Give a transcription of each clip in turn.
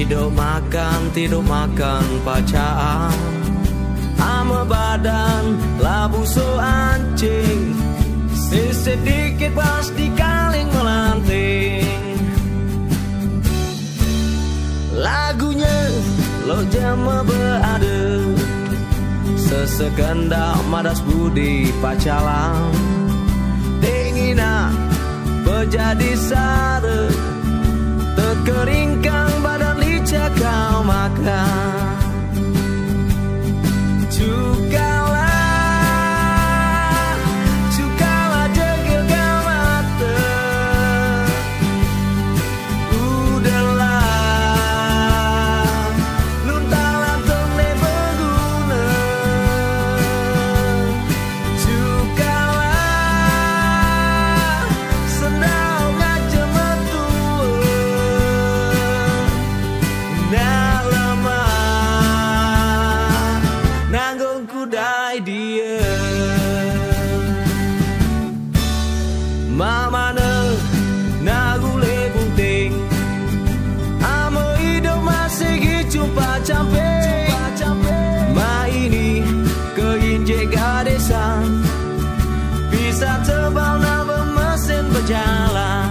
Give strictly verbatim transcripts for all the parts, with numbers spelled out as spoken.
Hidup makan, tidur makan pacaan, ama badan labu so anjing, sedikit pasti kaling melanting. Lagunya lo jama berada, sesekendak madas budi pacalang, dingina berjadi sare, terkeringkan badan licak kau makan. Cukalah, cukalah jegil kau mata, udahlah, luntalan tone berguna. Cukalah, sendau ngajak metua, nak lemah, nanggung kudai dia. Mamana nagule bunting, amo hidup masih jumpa campe. Ma ini keinjek gadesan, bisa terbang nama mesin berjalan.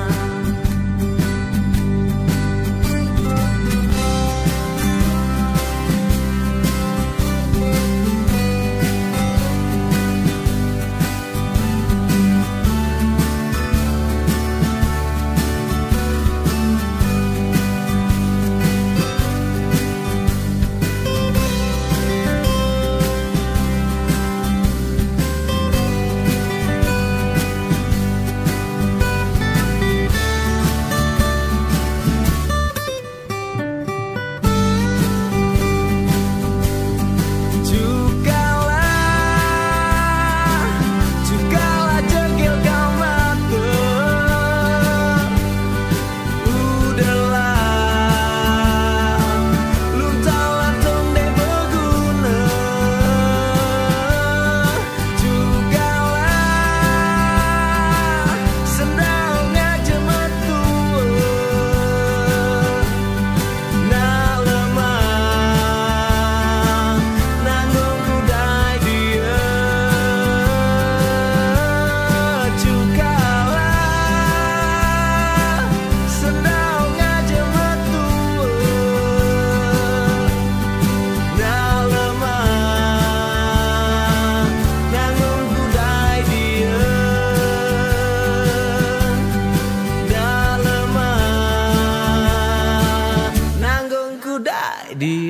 Di